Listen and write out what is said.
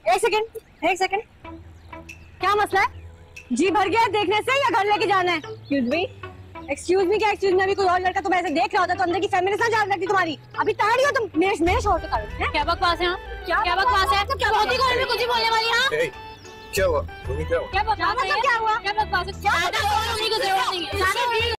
एक सेकंड, क्या मसला है? जी भर गया है देखने से या घर लेके जाना है? एक्सक्यूज मी क्या एक्सक्यूज मी? अभी कोई और लड़का तुम्हें ऐसे देख रहा होता तो अंदर की फेमिनिस्ट ना जान लगती तुम्हारी। अभी तैयार हो तुम मेरे शोर के कारण? क्या बकवास है? क्या बकवास है? क्या बहुत ही में कुछ ही बोलने वाली? हाँ क्या हुआ? क्या बकवास है? क्या बकवास है? क्या